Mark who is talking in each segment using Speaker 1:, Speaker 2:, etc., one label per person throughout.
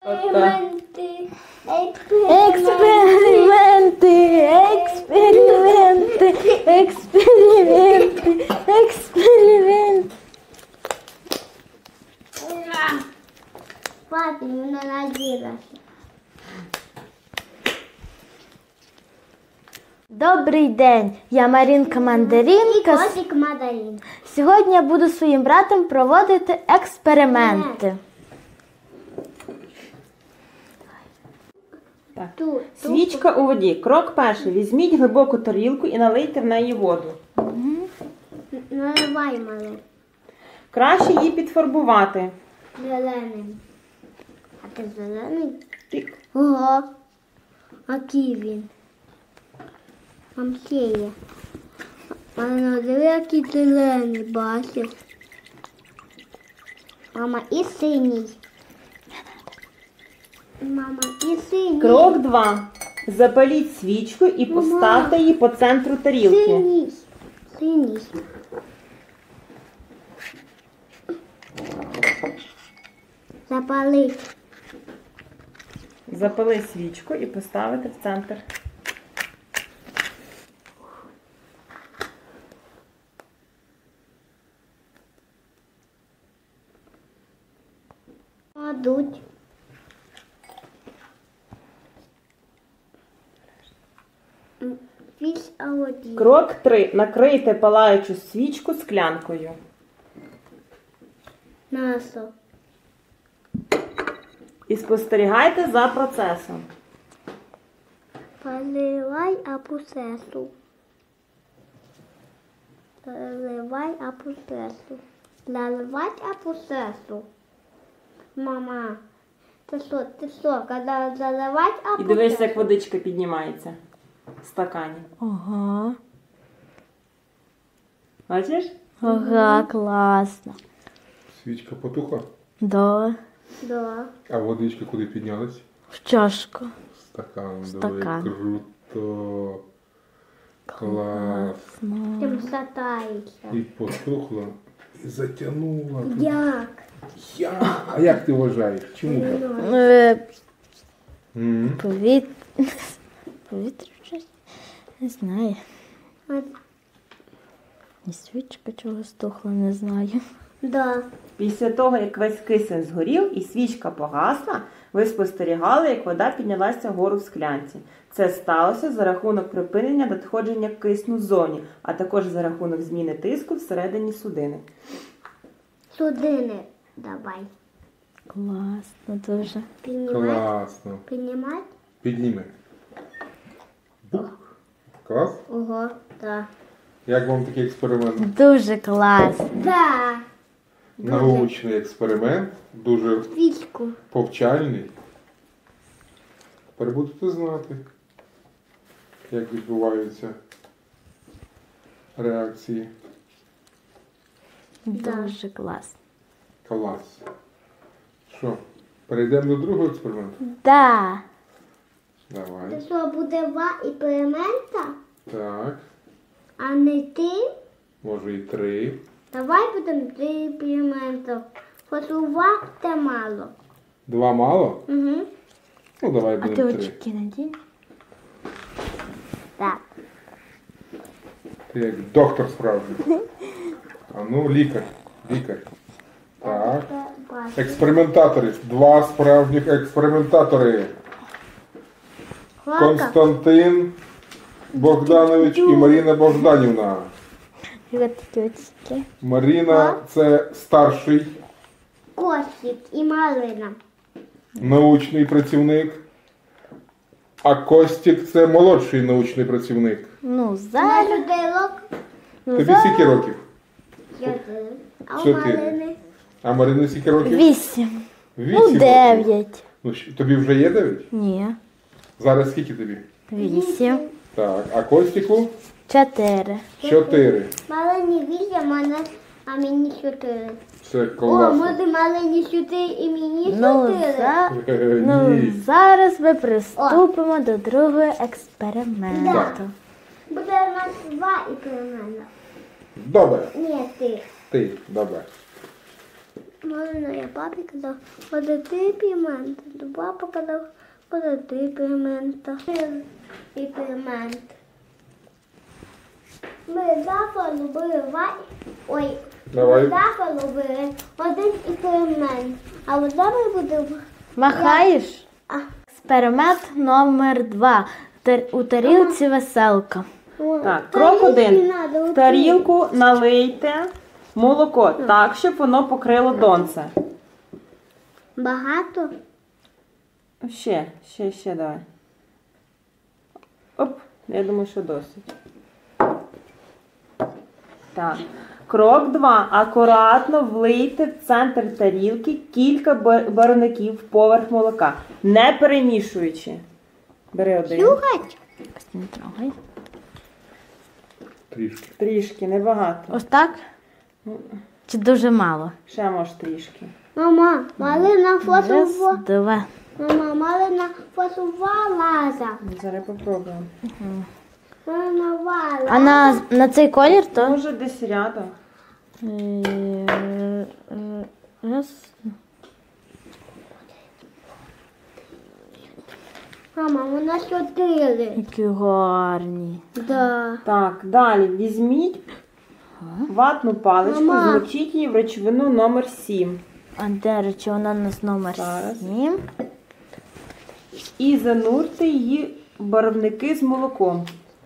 Speaker 1: Експерименти,
Speaker 2: експерименти, експерименти, експерименти.
Speaker 1: Папі, вона наділася.
Speaker 2: Добрий день, я Марінка
Speaker 1: І
Speaker 2: Мандаринка.
Speaker 1: котик Мадарин.
Speaker 2: Сьогодні я буду зі своїм братом проводити експерименти.
Speaker 1: Тут.
Speaker 3: Свічка у воді. Крок перший. Візьміть глибоку тарілку і налийте в неї воду.
Speaker 1: Наливай, мале.
Speaker 3: Краще її підфарбувати.
Speaker 1: Зеленим. А ти зелений?
Speaker 3: Тик.
Speaker 1: Ого. Який він? Там ще є. Мама, диви, який зелений, бачив. Мама, і синій. Мама, і синій.
Speaker 3: Крок 2. Запаліть свічку і поставте її по центру тарілки.
Speaker 1: Синій. Синій. Запалить.
Speaker 3: Запали свічку і поставите в центр.
Speaker 1: Кладуть. Вісь воді.
Speaker 3: Крок 3. Накрийте палаючу свічку склянкою.
Speaker 1: Насо.
Speaker 3: І спостерігайте за процесом.
Speaker 1: Поливай апусесу. Заливай апусесу. Заливать апусесу. Мама, ти що, коли заливать апусесу?
Speaker 3: І дивись, як водичка піднімається в стакані.
Speaker 2: Ага.
Speaker 3: Бачиш?
Speaker 2: Ага, класно.
Speaker 4: Свічка потухла,
Speaker 2: Да.
Speaker 1: Да.
Speaker 4: а водичка куди піднялась?
Speaker 2: В чашку.
Speaker 4: Стакан.
Speaker 2: Стакан.
Speaker 4: Диви, круто. Клас.
Speaker 1: Тим сатається.
Speaker 4: І потухла, і затягнула.
Speaker 1: Як?
Speaker 4: А як ти вважаєш? Чому так?
Speaker 2: Повітря щось? Не знаю. І свічка чого стухла, не знаю.
Speaker 1: Да.
Speaker 3: Після того, як весь кисень згорів і свічка погасла, ви спостерігали, як вода піднялася вгору в склянці. Це сталося за рахунок припинення надходження кисню ззовні, а також за рахунок зміни тиску всередині судини.
Speaker 1: Судини давай.
Speaker 2: Класно дуже.
Speaker 1: Піднімай.
Speaker 4: Класно.
Speaker 1: Піднімай.
Speaker 4: Підніми. Бух. Клас?
Speaker 1: Ого, да.
Speaker 4: Як вам такий експеримент?
Speaker 2: Дуже класно.
Speaker 1: Да.
Speaker 4: Научний експеримент, дуже
Speaker 1: Свічку.
Speaker 4: повчальний. Тепер будете знати, як відбуваються реакції.
Speaker 2: Дуже класно.
Speaker 4: Клас. Що, перейдемо до другого експерименту?
Speaker 2: Да.
Speaker 1: Це
Speaker 4: Давай.
Speaker 1: що, буде два експеримента,
Speaker 4: Так.
Speaker 1: а не ти?
Speaker 4: Може і 3.
Speaker 1: Давай будемо 3 експеримента. Хоч два це мало.
Speaker 4: 2 мало?
Speaker 1: Угу.
Speaker 4: Ну давай
Speaker 2: А ти
Speaker 4: будемо 3.
Speaker 2: очки надій?
Speaker 1: Так.
Speaker 4: Ти як доктор справжній. А ну, лікар. Лікар. Так. Експериментатори. 2 справжніх експериментатори.
Speaker 1: Хлопка.
Speaker 4: Константин Богданович і Маріна Богданівна.
Speaker 2: Очки.
Speaker 4: Маріна це старший
Speaker 1: Костик і Малина.
Speaker 4: научний працівник, а Костік це молодший научний працівник.
Speaker 2: Ну, зараз.
Speaker 1: Жуделок.
Speaker 4: Тобі скільки років?
Speaker 1: 4. А у
Speaker 4: 4.
Speaker 1: Малини?
Speaker 4: А Маріна скільки років?
Speaker 2: 8.
Speaker 4: 8
Speaker 2: Ну,
Speaker 4: років.
Speaker 2: 9.
Speaker 4: Ну, тобі вже є 9?
Speaker 2: Ні.
Speaker 4: Зараз скільки тобі?
Speaker 2: 8.
Speaker 4: Так, а Костіку?
Speaker 2: 4.
Speaker 4: 4.
Speaker 1: Малині 8, а мені 4.
Speaker 4: Це
Speaker 1: О,
Speaker 4: класно.
Speaker 1: може Малині 4 і мені 4?
Speaker 4: Ні.
Speaker 2: Зараз ми приступимо до другого експерименту.
Speaker 4: Так.
Speaker 1: Буде у нас 2 експеримента.
Speaker 4: Добре.
Speaker 1: Ні, ти.
Speaker 4: Ти, добре.
Speaker 1: Малина, я папі казав, ходи ти пігмент. До папа казав, ходи ти пігмент. І пігмент. Ми завтра любили Ой.
Speaker 4: Давай.
Speaker 1: Ми завтра любили один експеримент. А от зараз будемо...
Speaker 2: Махаєш?
Speaker 1: А.
Speaker 2: Експеримент номер 2. У тарілці веселка.
Speaker 3: Так, крок 1. В тарілку налийте молоко так, щоб воно покрило донце.
Speaker 1: Багато?
Speaker 3: Ще давай. Оп, я думаю, що досить. Так. Крок 2. Акуратно влийте в центр тарілки кілька барвників в поверх молока, не перемішуючи. Бери один.
Speaker 1: Слухать?
Speaker 2: Не трогай.
Speaker 4: Трішки.
Speaker 3: Трішки, небагато.
Speaker 2: Ось так? Чи дуже мало?
Speaker 3: Ще може трішки.
Speaker 1: Мама, малина
Speaker 2: Раз,
Speaker 1: фасувала.
Speaker 2: два.
Speaker 1: Мама, малина фасувала.
Speaker 3: Зараз попробуємо.
Speaker 1: Малина вала.
Speaker 2: А на цей колір то?
Speaker 3: Може десь рядом.
Speaker 2: Раз.
Speaker 1: Мама, вона 4.
Speaker 2: Які гарні.
Speaker 1: Да.
Speaker 3: Так, далі візьміть ватну паличку,
Speaker 1: Мама.
Speaker 3: змочіть її в речовину номер 7
Speaker 2: А де речі, вона у нас номер
Speaker 3: Зараз.
Speaker 2: 7.
Speaker 3: і занурте її в барвники з молоком.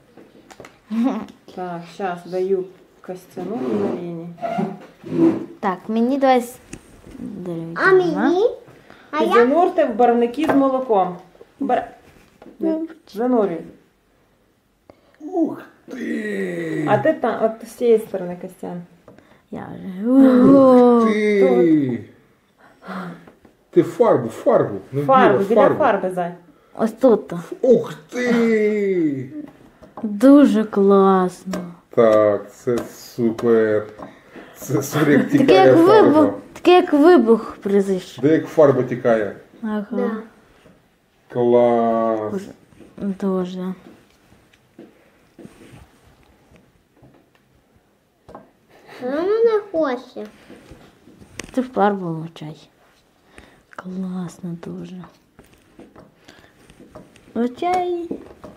Speaker 3: Так, зараз даю Костяну і Маріні.
Speaker 2: Так, мені давай.
Speaker 1: А мені? А
Speaker 3: І
Speaker 1: я?
Speaker 3: занурте в барвники з молоком. Занурюй.
Speaker 4: Ух ти!
Speaker 3: А ти там, от з цієї сторони, Костян.
Speaker 2: Я вже.
Speaker 4: Ти фарбу. Не
Speaker 3: Фарбу,
Speaker 4: вбила,
Speaker 3: біля фарби, зай.
Speaker 2: Ось тут.
Speaker 4: Ух ти!
Speaker 2: Дуже класно.
Speaker 4: Так, це супер. Це супер, як
Speaker 2: Таке
Speaker 4: тікає
Speaker 2: як
Speaker 4: фарба.
Speaker 2: вибух. Таке як вибух призиш.
Speaker 4: Де як фарба тікає?
Speaker 2: Ага.
Speaker 1: Да.
Speaker 4: Клас.
Speaker 2: Дуже.
Speaker 1: Вона не хоче.
Speaker 2: Ти фарбу мочай. Класно дуже. Мочай.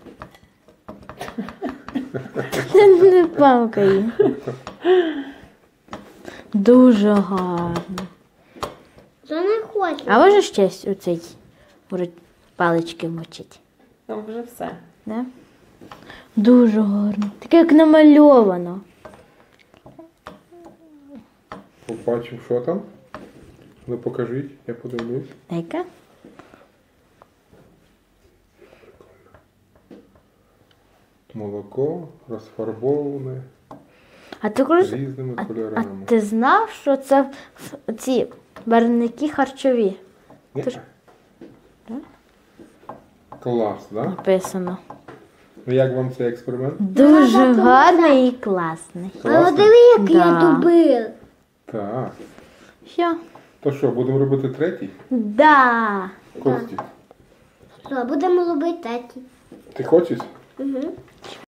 Speaker 2: Не памкай. Дуже гарно.
Speaker 1: Вона не хоче.
Speaker 2: А може ще у цей палички мочить?
Speaker 3: Там вже все.
Speaker 2: Да? Дуже гарно. Таке як намальовано.
Speaker 4: Побачимо, що там. Ну покажіть, я подивлюсь.
Speaker 2: Яке?
Speaker 4: Молоко розфарбоване
Speaker 2: А ти кажеш,
Speaker 4: різними
Speaker 2: а
Speaker 4: кольорами.
Speaker 2: ти знав, що це ці барвники харчові?
Speaker 4: Ні?
Speaker 2: ти ж-
Speaker 4: Клас, да?
Speaker 2: Написано.
Speaker 4: Ну як вам цей експеримент?
Speaker 2: Дуже гарний і класний.
Speaker 1: А
Speaker 4: Класно?
Speaker 1: диви, як я
Speaker 2: Да.
Speaker 1: дубил.
Speaker 4: Так.
Speaker 2: Що?
Speaker 4: То що, будемо робити третій?
Speaker 2: Да.
Speaker 4: Костік,
Speaker 1: Що, будемо робити такі.
Speaker 4: ти хочеш?
Speaker 1: Угу.